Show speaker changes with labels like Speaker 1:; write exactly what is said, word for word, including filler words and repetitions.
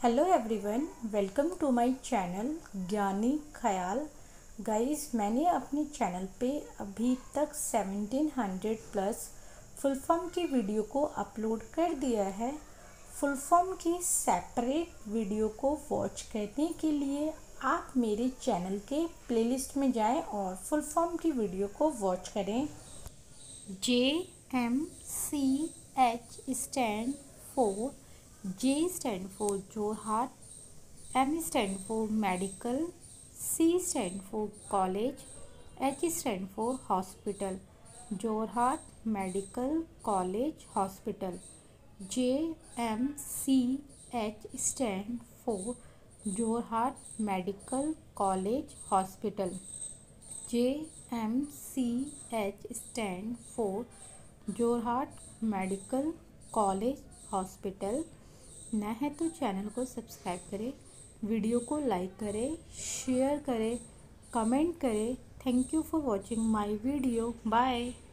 Speaker 1: Hello everyone, welcome to my channel Gyani Khayal. Guys, मैंने अपने चैनल पे अभी तक seventeen hundred plus full form की वीडियो को अपलोड कर दिया है। फुल फॉर्म की सेपरेट वीडियो को वॉच करने के लिए आप मेरे चैनल के प्लेलिस्ट में जाएं और फुल फॉर्म की वीडियो को वॉच करें। J M C H stand for J stand for Jorhat, M stand for medical, C stand for college, H stand for hospital. Jorhat Medical College Hospital. J M C H stand for Jorhat Medical College Hospital. J M C H stand for Jorhat Medical College Hospital। नया है तो channel को subscribe करें, video को like करें, share करें, comment करें। Thank you for watching my video. Bye.